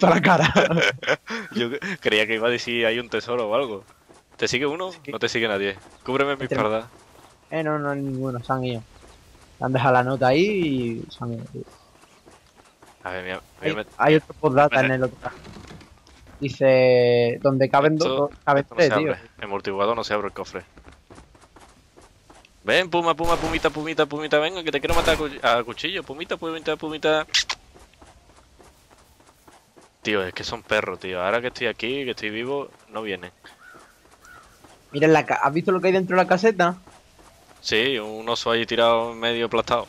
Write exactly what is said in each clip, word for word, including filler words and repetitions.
puesto a la cara. Yo creía que iba a decir hay un tesoro o algo. ¿Te sigue uno? Sí. No te sigue nadie. Cúbreme mi Entre- espalda. Eh, no, no hay ninguno, se han ido. Han dejado la nota ahí y se han ido. A ver, mira, Hay, mira, hay otro postdata mira. en el otro lado. Dice, donde caben dos, Esto, dos- caben esto no se tres, tío. abre. En multijugador no se abre el cofre. Ven, puma, puma, pumita, pumita, pumita, venga, que te quiero matar a, cu a cuchillo. Pumita, pumita, pumita. Tío, es que son perros, tío. Ahora que estoy aquí, que estoy vivo, no vienen. Mira, en la ca- ¿has visto lo que hay dentro de la caseta? Sí, un oso ahí tirado medio aplastado.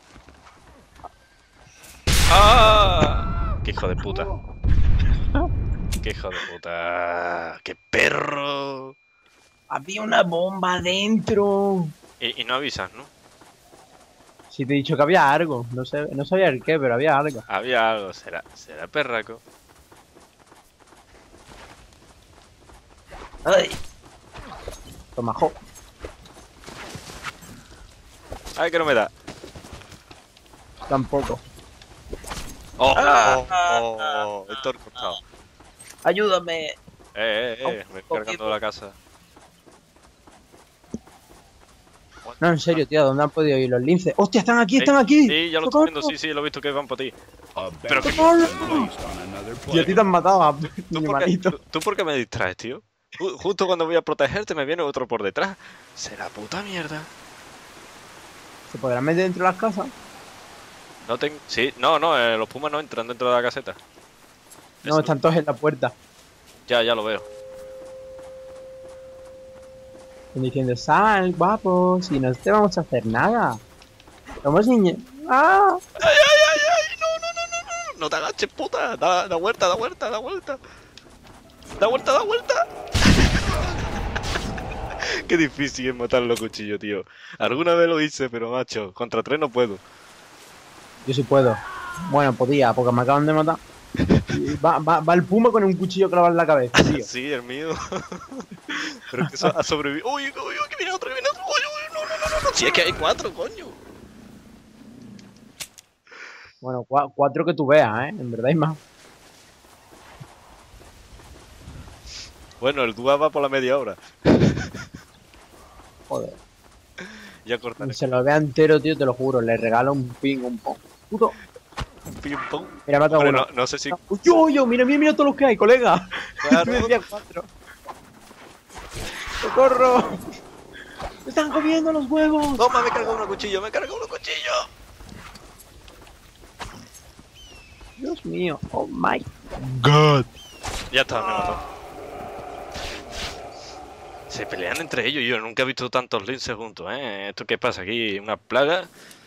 ¡Ah! ¡Qué hijo de puta! ¡Qué hijo de puta! ¡Qué perro! Había una bomba dentro. Y, y no avisas, ¿no? Si te he dicho que había algo. No sé, no sabía el qué, pero había algo. Había algo, será, será perraco. Ay. Toma, jo. Ay, que no me da. Tampoco. ¡Oh! Ah. ¡Oh! oh, oh, estoy cortado. Ayúdame. Eh, eh, eh, me estoy cargando de la casa. No, en serio, tío, ¿dónde han podido ir los linces? ¡Hostia, están aquí, están aquí! Sí, ya lo estoy viendo, sí, sí, lo he visto que van por ti. Pero que... Y a ti te han matado, a ¿Tú mi por, qué, hermanito. tú- tú por qué me distraes, tío? Ju- Justo cuando voy a protegerte me viene otro por detrás. Será puta mierda. ¿Se podrán meter dentro de las casas? No ten... Sí, no, no, eh, los pumas no entran dentro de la caseta. No, Eso- están todos en la puerta. Ya, ya lo veo. Están diciendo, sal, guapo, si no te vamos a hacer nada. Somos niños. ¡Ah! ¡Ay, ay, ay, ay! No, no, no, no, no. No te agaches, puta. Da, da vuelta, da vuelta, da vuelta. Da vuelta, da vuelta. Qué difícil es matarlo a cuchillo, tío. Alguna vez lo hice, pero macho, contra tres no puedo. Yo sí puedo. Bueno, podía, porque me acaban de matar. Y Va, va, va el puma con un cuchillo clavado en la cabeza, tío. Sí, el mío. Pero es que eso ha sobrevivido. ¡Uy, uy, uy! ¡Que viene otro, que viene otro! ¡Uy, uy! ¡No, no, no, no! no! Si es que hay cuatro, coño. Bueno, cua- cuatro que tú veas, ¿eh? En verdad hay más. Bueno, el dúa va por la media hora. Joder. Ya cortaré. Se lo vea entero, tío, te lo juro. Le regalo un ping, un pong. Puto. Un ping pong. Mira, mata Hombre, uno. no, no sé si... Uy, yo, yo, mira, mira, mira todos los que hay, colega. Claro. Tú decías cuatro. ¡Socorro! ¡Me están comiendo los huevos! Toma, me carga uno cuchillo, me carga uno cuchillo. Dios mío, oh my. God. Ya está, me mató. Se pelean entre ellos. Yo nunca he visto tantos linces juntos, ¿eh? ¿Esto qué pasa aquí? ¿Una plaga?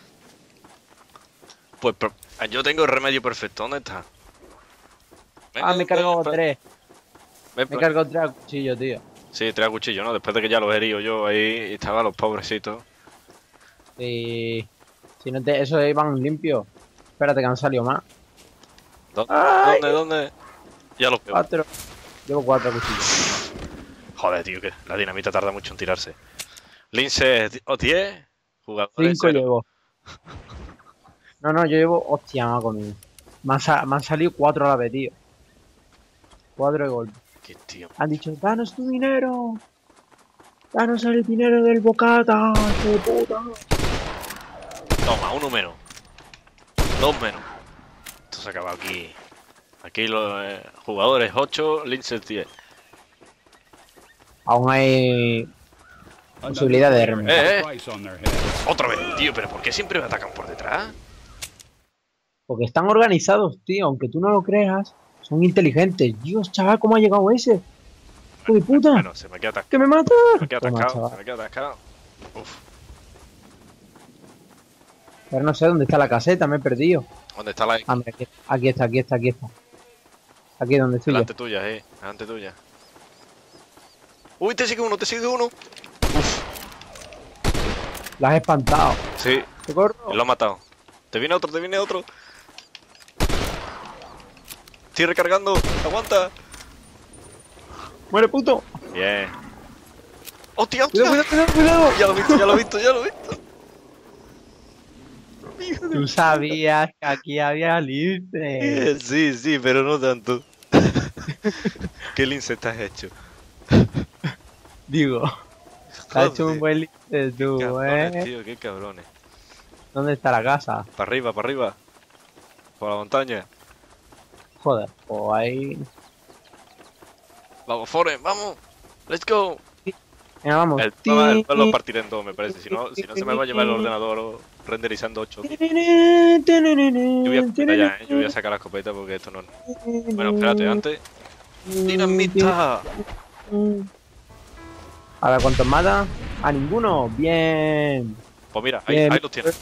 Pues pro- yo tengo el remedio perfecto. ¿Dónde está? Venga, Ah, me he cargado ven, ven, tres. ven, Me he ven. cargado tres a cuchillo, tío. Sí, tres a cuchillo, ¿no? Después de que ya los he herido yo ahí y estaban los pobrecitos. Y... Si no te... Eso iban limpios. Espérate que han salido más. ¿Dónde? Ay. ¿Dónde? ¿Dónde? Ya los veo. Cuatro. Llevo cuatro a cuchillo. Joder, tío, que la dinamita tarda mucho en tirarse. Lince o diez, jugadores Cinco cero. llevo. No, no, yo llevo... Hostia, me ha comido. Me han, sa- me han salido cuatro a la vez, tío. Cuatro de golpe. Qué tío. Han dicho, danos tu dinero. Danos el dinero del bocata, hijo de puta. Toma, uno menos. Dos menos. Esto se acaba aquí. Aquí los eh, jugadores ocho, Lince diez. Aún hay posibilidad de remontar. Eh, eh. Otra vez, tío, pero ¿por qué siempre me atacan por detrás? Porque están organizados, tío. Aunque tú no lo creas, son inteligentes. Dios, chaval, ¿cómo ha llegado ese? ¡Hijo de puta! Bueno, se me queda atascado. ¡Que me mata! Se me queda Toma, atascado, chaval. se me queda atascado. Uf, Pero no sé dónde está la caseta, me he perdido. ¿dónde está la Ah, mira, aquí, aquí está, aquí está, aquí está. Aquí es donde estoy yo. delante tuya, eh? Delante tuya. Uy, te sigue uno, te sigue uno. La has espantado. Sí, ¡Socorro! lo ha matado. Te viene otro, te viene otro. Estoy recargando, aguanta. ¡Muere, puto! Bien. ¡Hostia, hostia! ¡Cuidado, cuidado, cuidado, cuidado! Ya lo he visto, ya lo he visto, ya lo he visto. Tú sabías que aquí había lince. Sí, sí, pero no tanto. ¿Qué lince estás hecho? Digo, te has hecho un Joder, buen lince qué tú, cabrones, ¿eh? tío, qué cabrones. ¿Dónde está la casa? Para arriba, para arriba. Por la montaña. Joder, pues ahí... Vamos, Foren, vamos. Let's go. Venga, vamos. El Ti- el lo partiré en dos, me parece. Si no, si no se me va a llevar el ordenador renderizando ocho. Yo voy a escopeta ya, ¿eh? Yo voy a sacar la escopeta porque esto no... Bueno, espérate, antes... ¡Dinamita! A ver, ¿cuántos mata? A ninguno. Bien. Pues mira, ahí, Bien. ahí los tienes.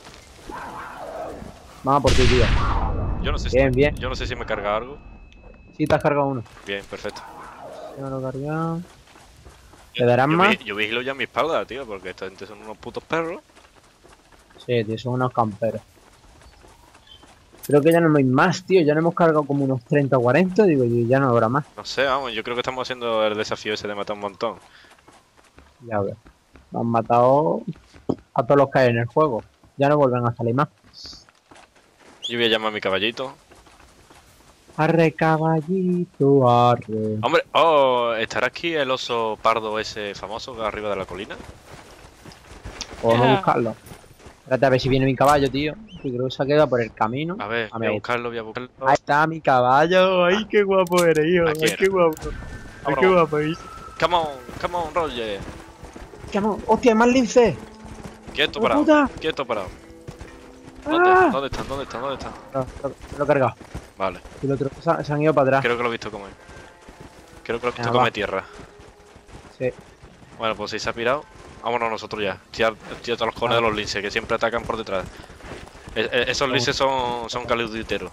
Vamos por ti, tío. Yo no sé Bien, si, bien. yo no sé si me carga algo. Sí, te has cargado uno. Bien, perfecto. Ya lo he cargado. ¿Te darán Yo, más? vi- yo vigilo ya mi espalda, tío, porque esta gente son unos putos perros. Sí, tío, son unos camperos. Creo que ya no hay más, tío. Ya no hemos cargado como unos treinta o cuarenta. Digo, y ya no habrá más. No sé, vamos, yo creo que estamos haciendo el desafío ese de matar un montón. Ya ves. Nos han matado a todos los que hay en el juego. Ya no vuelven a salir más. Yo voy a llamar a mi caballito. Arre, caballito, arre. Hombre, oh, ¿estará aquí el oso pardo ese famoso que arriba de la colina? Podemos Ya. buscarlo. Espérate a ver si viene mi caballo, tío. Que creo que se ha quedado por el camino. A ver, A voy a ver. buscarlo, voy a buscarlo. Ahí está mi caballo. Ay, qué guapo eres, hijo. Aquí Ay, era. qué guapo. Ay, Vámonos. qué guapo, hijo. Come on, come on, Roger. ¿Qué amo? ¡Hostia, hay más lince! Quieto, ¡Oh, parado. puta! Quieto, parado. ¿Dónde? ¡Ah! ¿Dónde están? ¿Dónde están? ¿Dónde están? No, lo, lo he cargado. Vale, Y los otros se, se han ido para atrás. creo que lo he visto comer. Creo que lo he visto Venga, comer va. tierra. Sí. Bueno, pues si se ha pirado, vámonos nosotros ya. Tía, tía todos los cojones de los linces que siempre atacan por detrás. E- e- esos linces son, son caluditeros.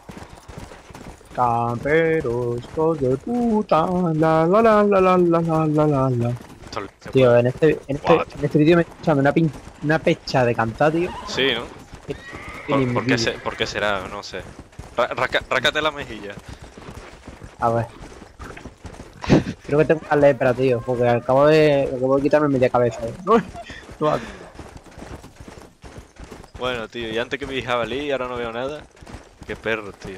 Camperos, hijos de puta. La la la la la la la la la la. Estos linces, Tío, en este, en este, Guau, tío. en este vídeo me estoy echando una, pin, una pecha de cantar, tío. Sí, ¿no? Y ¿Por, ni mi por qué vídeo. se- por qué será? No sé. Ra- raca- rácate la mejilla. A ver. Creo que tengo una lepra, tío, porque acabo de, acabo de quitarme media cabeza. ¿eh? Tú, Bueno, tío, y antes que vi jabalí, ahora no veo nada. Qué perro, tío.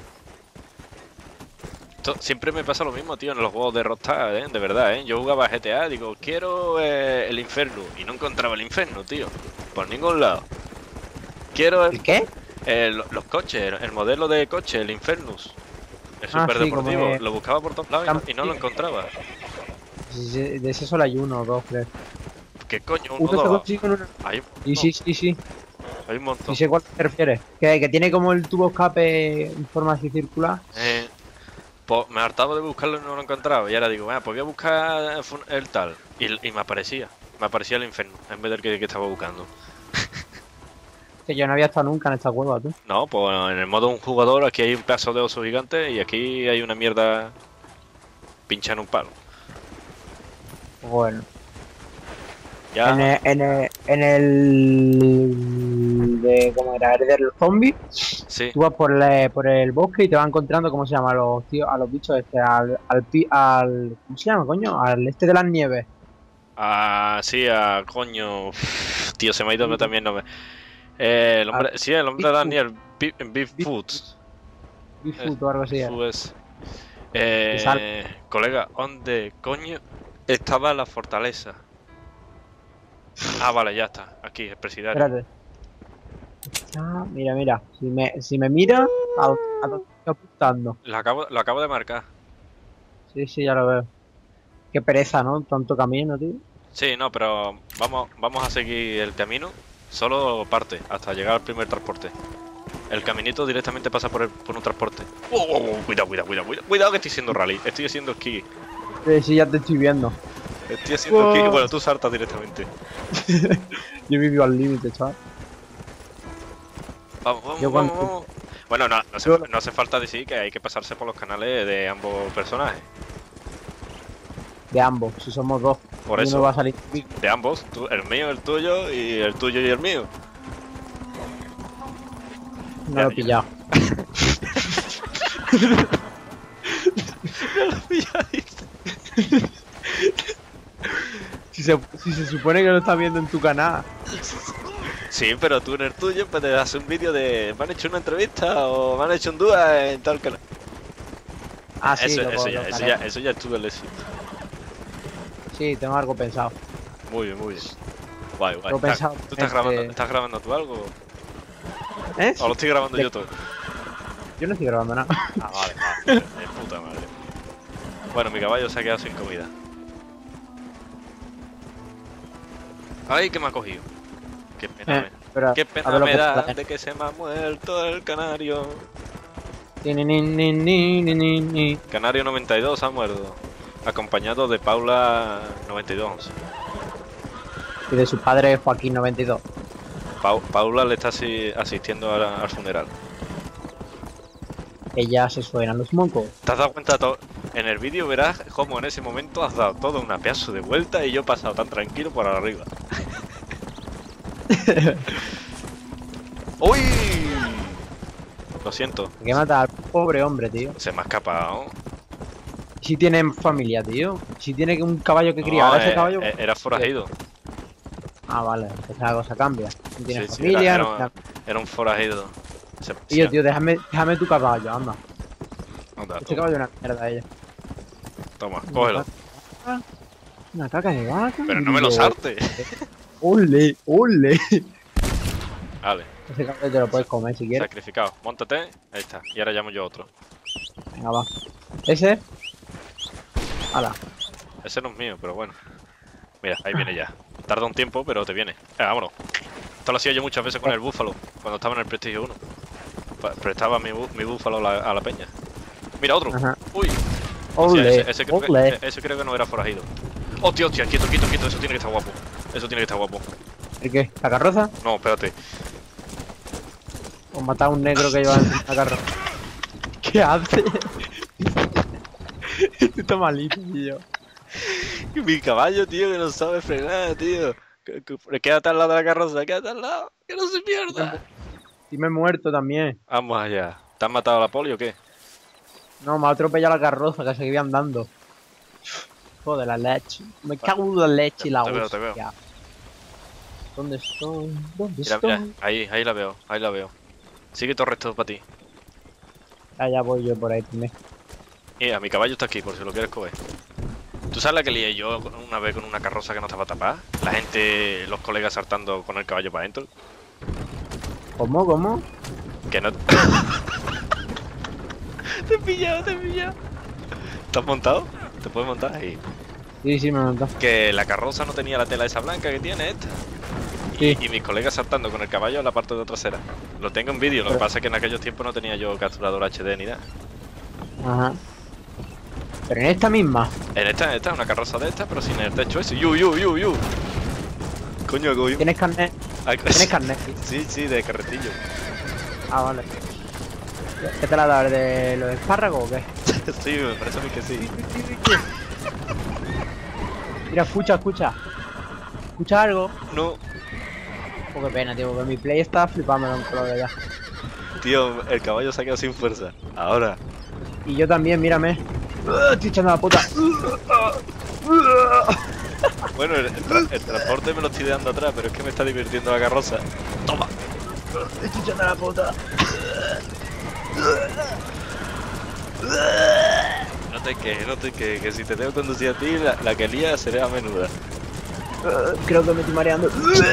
Esto siempre me pasa lo mismo, tío, en los juegos de Rockstar, ¿eh? De verdad, ¿eh? Yo jugaba a G T A, digo, quiero eh, el infierno. Y no encontraba el infierno, tío. Por ningún lado. Quiero el- ¿El qué? el- los coches, el, el modelo de coche, el Infernus. El Ah, super sí, deportivo. como es- Lo buscaba por todos lados y no, y no lo encontraba. Sí, sí, de ese solo hay uno o dos, creo. ¿Qué coño? Uno, Uno se dos. consigue en una... Hay, Sí, no, sí, sí, sí. hay un montón. Sí sé cuál te refieres. Que, que tiene como el tubo escape en forma así circular. Eh, pues me hartaba de buscarlo y no lo encontraba. Y ahora digo, bueno, pues voy a buscar el tal. Y, y me aparecía. Me aparecía el infierno en vez del que, que estaba buscando. Que yo no había estado nunca en esta cueva, tú. No, pues en el modo un jugador aquí hay un pedazo de oso gigante y aquí hay una mierda pincha en un palo. Bueno. Ya. En el, en el, en el de cómo era, el de los zombies, Sí. tú vas por, la- por el bosque y te vas encontrando, ¿cómo se llama? A los tíos, a los bichos este, al, al, pi- al ¿cómo se llama, coño? Al este de las nieves. Ah, sí, a coño. Uf, tío, se me ha ido también el nombre. Eh, el hombre, sí, el hombre de Daniel, Bigfoot. Bigfoot o algo así. era. Bigfoot es. Eh, sal- colega, ¿dónde coño estaba la fortaleza? Ah, vale, ya está. Aquí, el presidario. Espérate. Ah, mira, mira. Si me, si me mira, a, a dónde estoy apuntando. Lo acabo, lo acabo de marcar. Sí, sí, ya lo veo. Qué pereza, ¿no? Tanto camino, tío. Sí, no, pero vamos, vamos a seguir el camino. Solo parte, hasta llegar al primer transporte. El caminito directamente pasa por, el, por un transporte. Oh, oh, oh, cuidado, cuidado, cuidado, cuidado. Cuidado que estoy haciendo rally. Estoy haciendo esquí. Sí, sí, ya te estoy viendo. Estoy haciendo Wow. esquí. Bueno, tú saltas directamente. Yo vivo al límite, chaval. Vamos, vamos, Yo vamos, cuando- vamos. Bueno, no, no, hace, Yo- no hace falta decir que hay que pasarse por los canales de ambos personajes. De ambos, si somos dos. Por Uno eso, va a salir. de ambos. Tú- el mío, el tuyo, y el tuyo y el mío. No Ya, lo he ya. pillado. Si se, si se supone que lo estás viendo en tu canal. Sí, pero tú en el tuyo puedes hacer un vídeo de me han hecho una entrevista o me han hecho un dúo en tal canal. Ah, sí, eso, lo- eso, lo ya, eso, haré. ya, eso ya es tu éxito. Sí, tengo algo pensado. Muy bien, muy bien. Guay, guay. Lo he ¿Estás- pensado. ¿Tú estás este- grabando, estás grabando tú algo? ¿Eh? ¿O lo estoy grabando De- yo todo? Yo no estoy grabando nada. Ah, vale, vale. De puta madre. Bueno, mi caballo se ha quedado sin comida. Ay, que me ha cogido. Qué pena, Eh, me, pero, qué a pena ver lo me que da trae. de que se me ha muerto el canario. Ni, ni, ni, ni, ni, ni, ni, ni. Canario noventa y dos ha muerto. Acompañado de Paula noventa y dos. Y de su padre Joaquín noventa y dos. Pau- Paula le está asi- asistiendo al, al funeral. Ella se suenan los mocos. ¿Te has dado cuenta? to- En el vídeo verás cómo en ese momento has dado todo una pedazo de vuelta y yo he pasado tan tranquilo por arriba. ¡Uy! Lo siento, Hay que matar al pobre hombre, tío. se me ha escapado. Si tiene familia, tío. Si tiene un caballo que criar. No, Ese eh, caballo. eh, era forajido. Ah, vale. Esa cosa cambia. No tiene Sí, sí, familia. era, no era- tiene- era un forajido. Se- Tío, se- tío, déjame, déjame tu caballo, anda. anda, Este toma, caballo es una mierda, ella. toma, cógelo. Una caca de vaca. Pero no me lo digo, sarte. Ole, ole. Vale, Ese caballo te lo puedes comer si quieres. sacrificado. Móntate, ahí está. Y ahora llamo yo a otro. Venga, va. Ese. Hala. Ese no es mío, pero bueno. Mira, ahí viene ya. Tarda un tiempo, pero te viene. Eh, vámonos. Esto lo hacía yo muchas veces con el búfalo, cuando estaba en el Prestigio uno. Pa- Prestaba mi, bú- mi búfalo a la, a la peña. Mira, otro. Ajá. Uy. Ole, Hostia, ese, ese creo que, ole. e- ese creo que no era forajido. Hostia, hostia, quieto, quieto, quieto. Eso tiene que estar guapo. Eso tiene que estar guapo. ¿El qué? ¿La carroza? No, espérate. O matar a un negro que lleva en la carroza. ¿Qué hace? Está malito, tío. Mi caballo, tío, que no sabe frenar, tío. Que- que- Quédate al lado de la carroza, quédate al lado. Que no se pierda. Y me he muerto también. Vamos allá. ¿Te has matado a la poli o qué? No, me ha atropellado la carroza que seguía andando. Joder, la leche. Me cago en la leche y la Te veo, te veo. hostia. ¿Dónde estoy? ¿Dónde Mira, estoy? mira, ahí, ahí la veo, ahí la veo. Sigue todo recto para ti. Ah, ya voy yo por ahí también. Mira, mi caballo está aquí, por si lo quieres coger. ¿Tú sabes la que lié yo una vez con una carroza que no estaba tapada? La gente, los colegas saltando con el caballo para adentro. ¿Cómo? ¿Cómo? Que no... Te he pillado, te he pillado. ¿Te has montado? ¿Te puedes montar ahí? Sí, sí, me he montado. Que la carroza no tenía la tela esa blanca que tiene esta. Sí. Y mis colegas saltando con el caballo en la parte de trasera. Lo tengo en vídeo, lo que Pero- pasa es que en aquellos tiempos no tenía yo capturador H D ni nada. Ajá. Pero en esta misma. En esta, esta es una carroza de esta, pero sin el techo ese. ¡Yu, yu, yu, yu! Coño, coño. ¿Tienes carnet? Ay, ¿Tienes carnet? Sí, sí, de carretillo. Ah, vale. ¿Qué te la da? ¿De los espárragos o qué? Sí, me parece a mí que sí. Mira, escucha, escucha. ¿Escucha algo? No, Oh, qué pena, tío, porque mi play está flipando en color ya. tío, el caballo se ha quedado sin fuerza. Ahora. Y yo también, mírame. Uh, estoy echando la puta. Bueno, el, el tra- el transporte me lo estoy dando atrás, pero es que me está divirtiendo la carroza. Toma. Estoy echando la puta. No te quejes, no te quejes, que si te tengo que conducir a ti, la, la que lía será menuda. Uh, creo que me estoy mareando.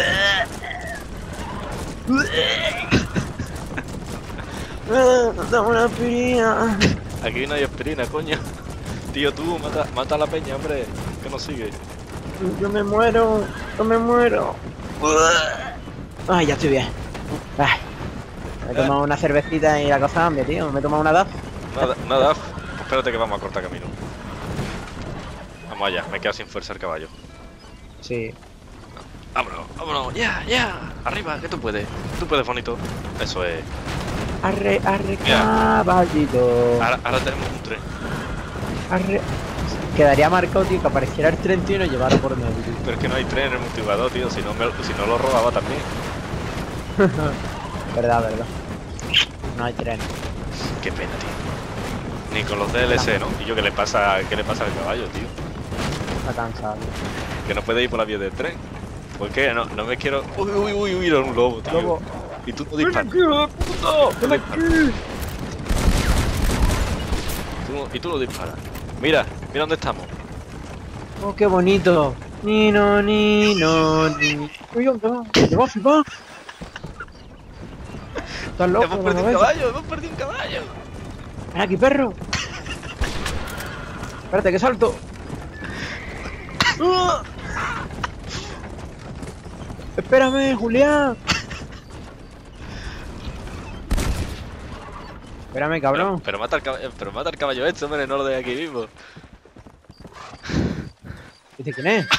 Uh, dame una aspirina. Aquí no hay aspirina, coño. Tío, tú, mata, mata a la peña, hombre, que nos sigue. Yo me muero, yo me muero. Ay, ya estoy bien. Ay, me he tomado una cervecita y la cosa cambia, tío. Me he tomado una D A F. Nada, nada, pues espérate que vamos a cortar camino. Vamos allá, me quedo sin fuerza el caballo. Sí. Vámonos, vámonos, ya, ya. Arriba, que tú puedes. Tú puedes, bonito. Eso es. Arre, arre, Mira. caballito. Ahora, ahora tenemos un tren. Arre. Quedaría marcado, tío, que apareciera el tren, tío, y nos llevara por medio, tío. Pero es que no hay tren en el multijugador, tío. Si no, me, si no lo robaba también. Verdad, verdad. No hay tren. Qué pena, tío. Ni con los D L C, ¿no? ¿Y yo qué le pasa, qué le pasa al caballo, tío? Está cansado. Que no puede ir por la vía del tren. ¿Por qué? No, no me quiero... Uy, uy, uy, uy, era un lobo, tío. Lobo. Y tú no disparas. ¡Hijo de puta! Tú no disparas. Tú no- y tú no disparas. Mira, mira dónde estamos. ¡Oh, qué bonito! Nino, nino, ni... Uy, ¿dónde va? ¿Dónde va, va? ¿Estás loco? Hemos de la perdido un cabeza? caballo, hemos perdido un caballo. ¡Ven aquí, perro! Espérate, que salto. ¡Ah! Espérame, Julián. Espérame, Pero, cabrón. pero mata al caballo, pero mata al caballo este, hombre, no lo de aquí mismo. ¿Dice quién es?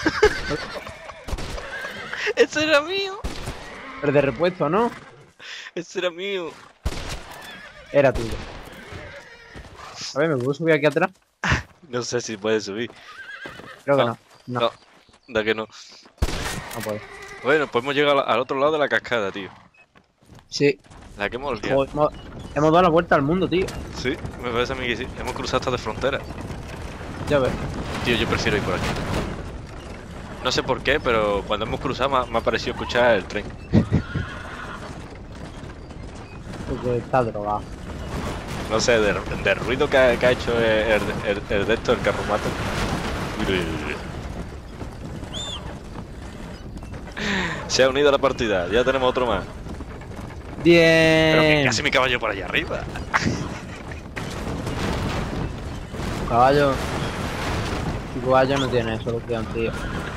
¡Ese era mío! El de repuesto, ¿no? ¡Ese era mío! Era tuyo. A ver, ¿me puedo subir aquí atrás? No sé si puede subir. Creo que No, no. No, No, da que no. no puedo. Bueno, pues hemos llegado al- al otro lado de la cascada, tío. Sí. La que hemos liado. Joder, hemos, hemos dado la vuelta al mundo, tío. Sí, me parece a mí que sí. Hemos cruzado hasta de frontera. Ya ves. Tío, yo prefiero ir por aquí. No sé por qué, pero cuando hemos cruzado me ha, me ha parecido escuchar el tren. Porque está drogado. No sé, del de ruido que ha, que ha hecho el, el, el de esto, el carromato. Se ha unido a la partida, ya tenemos otro más. Pero que Bien. casi mi caballo por allá arriba. Caballo. Tu caballo no tiene solución, tío.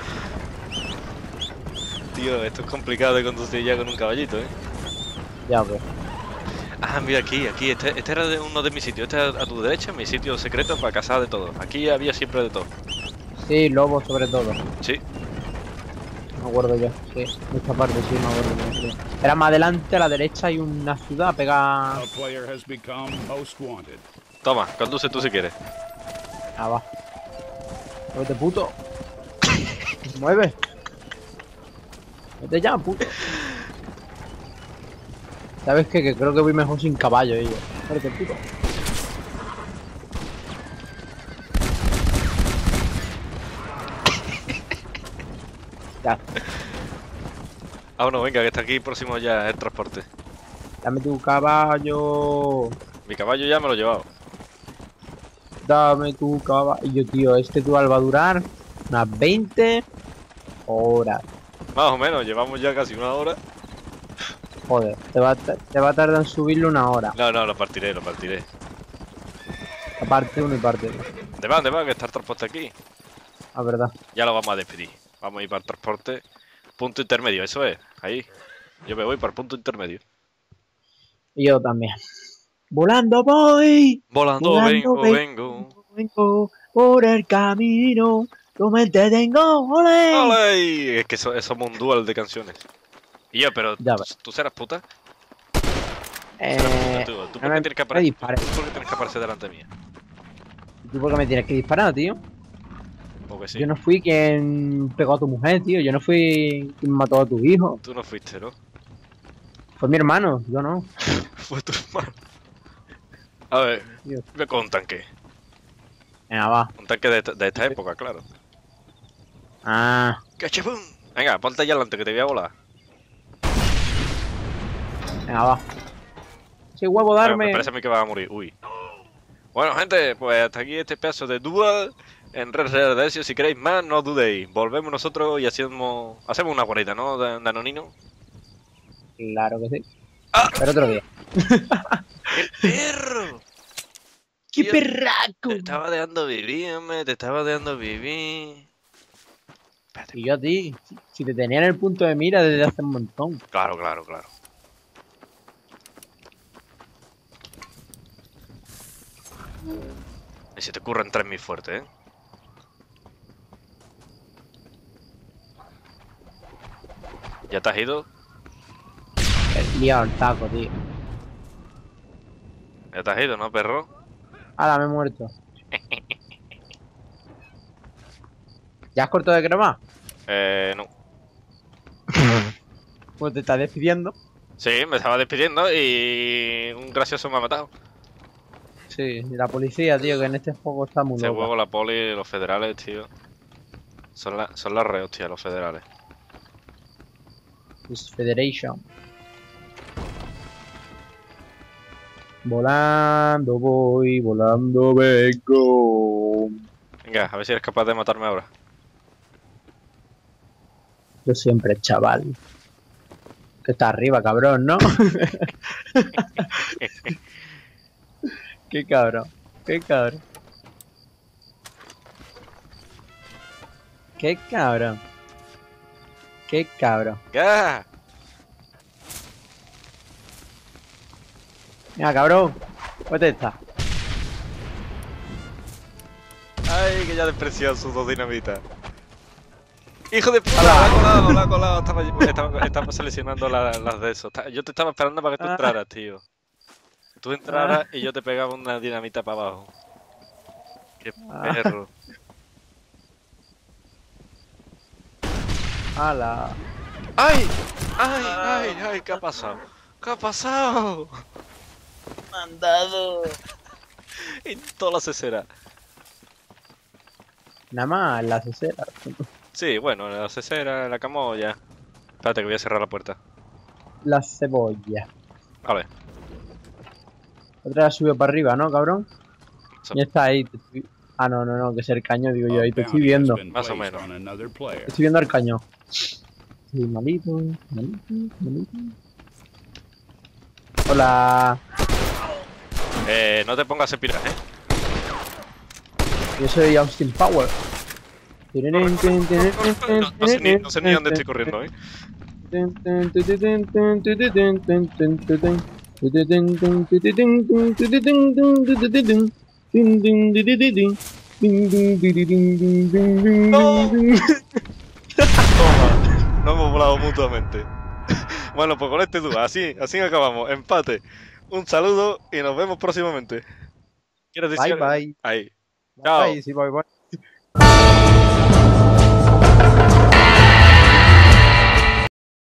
Tío, esto es complicado de conducir ya con un caballito, eh. Ya ves. Ah, mira aquí, aquí, este, este era de uno de mis sitios. Este a tu derecha, mi sitio secreto para cazar de todo. Aquí había siempre de todo. Sí, lobos sobre todo. Sí, Me acuerdo yo, sí. Esta parte sí, me acuerdo yo, sí. Era más adelante, a la derecha hay una ciudad pegada. A player has become most wanted. toma, conduce tú si quieres. Ah, va. Muévete, puto. Mueve. Vete ya, puto. ¿Sabes qué? Que creo que voy mejor sin caballo, ellos. Muévete, puto. Ya. Vámonos, venga, que está aquí próximo ya el transporte. Dame tu caballo. Mi caballo ya me lo he llevado. Dame tu caballo, tío. Este dual va a durar unas veinte horas. Más o menos, llevamos ya casi una hora. Joder, te va, a ta- te va a tardar en subirlo una hora. No, no, lo partiré, lo partiré. Parte uno y parte dos. ¿De va, de va, que está el transporte aquí? La verdad. Ya lo vamos a despedir. Vamos a ir para el transporte. Punto intermedio, eso es. Ahí. Yo me voy para el punto intermedio. Y yo también. Volando voy. Volando, Volando vengo, vengo. vengo. Vengo por el camino. Yo me entretengo. ¡Ole! ¡Ole! Es que so- somos un dual de canciones. Y yo, pero Ya ¿tú, ves. tú serás puta? Eh, ¿Tú, tú no por me- qué tienes que me aparecer? dispares. ¿Tú por qué tienes que aparecer delante mía? ¿Tú por qué me tienes que disparar, tío? Porque sí. Yo no fui quien pegó a tu mujer, tío. Yo no fui quien mató a tu hijo. Tú no fuiste, ¿no? Fue mi hermano, yo no. Fue tu hermano. A ver, Tío. ve con un tanque. Venga, va. Un tanque de, esta- de esta época, claro. Ah, ¡Cachapum! Venga, ponte allá adelante que te voy a volar. venga, va. Ese huevo Venga, darme. me parece a mí que vas a morir. Uy. Bueno, gente, pues hasta aquí este pedazo de Dual en Red Dead Redemption. Si queréis más, no dudéis. Volvemos nosotros y hacemos, hacemos una guarida, ¿no, Dan- Danonino? Claro que sí. ¡Ah! Pero otro día. ¡El perro! ¡Qué Tío, perraco! Te estaba dejando vivir, hombre, te estaba dejando vivir. Espérate. Y yo a ti, si- si te tenía en el punto de mira desde hace un montón. Claro, claro, claro. Y se te ocurren tres mil fuertes, ¿eh? ¿Ya te has ido? He liado el taco, tío. ¿Ya te has ido, no, perro? Ahora me he muerto. ¿Ya has cortado de crema? Eh, no. Pues te estás despidiendo. Sí, me estaba despidiendo y un gracioso me ha matado. Sí, la policía, tío, que en este juego está muy Este loca. huevo, la poli, los federales, tío. Son, la, son las re hostias, los federales. Es Federation. Volando voy, volando vengo. Venga, a ver si eres capaz de matarme ahora. Yo siempre, chaval. Que está arriba, cabrón, ¿no? Qué cabrón, qué cabrón. Qué cabrón. Qué cabrón. ¡Ya! Mira, cabrón. ¿Dónde está? ¡Ay, que ya despreciado sus dos dinamitas! ¡Hijo de puta! ¡La ha colado, la ha colado! Estaba, estaba, estaba seleccionando la- las de esos. Yo te estaba esperando para que tú Ah. entraras, tío. Tú entraras y yo te pegaba una dinamita para abajo. ¡Qué Ah. perro! ¡Hala! ¡Ay! ¡Ay, ay, ay! ¿Qué ha pasado? ¿Qué ha pasado? ¡Mandado! En toda la cesera. Nada más la cesera. Sí, bueno, la cesera, la camoya. Espérate que voy a cerrar la puerta. La cebolla. Vale. Otra la subió para arriba, ¿no, cabrón? So- Y está ahí. te estoy- Ah, no, no, no, que es el caño, digo yo. A Ahí te estoy bounty has viendo. been Más o placed menos. on another player. Estoy viendo al cañón. Sí, malito, malito, malito. Hola. Eh, no te pongas en pirar, ¿eh? Yo soy Austin Power. No, no sé ni, no sé ni dónde estoy corriendo, ¿eh? Toma, no hemos volado mutuamente. Bueno, pues con este dúo, así, así acabamos. Empate. Un saludo y nos vemos próximamente. ¿Quieres decir Bye algo? bye. Ahí. Chao. Bye, sí, bye bye.